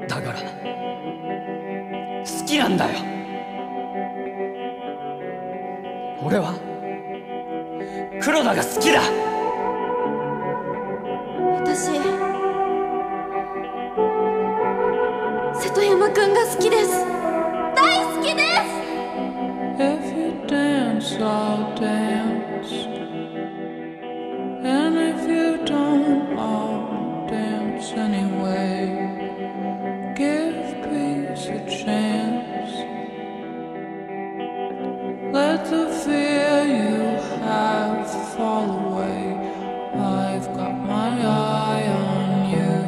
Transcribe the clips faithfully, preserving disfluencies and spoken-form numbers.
だから好きなんだよ。俺は黒田が好きだ。 私瀬戸山くんが好きです。大好きです。 If you dance, I'll dance. And if you don't, I'll dance anyway. Give peace a chance. Let the fear you have fall away. I've got my eye on you.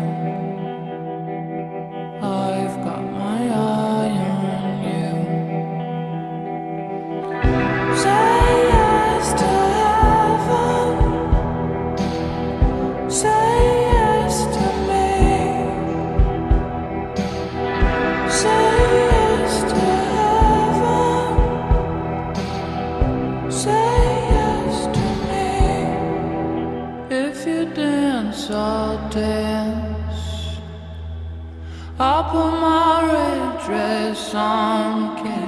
I've got my eye on you. Say yes to heaven. Say yes to me. Say yes to heaven. Say yes to me. If you dance, I'll dance. I'll put my red dress on, can't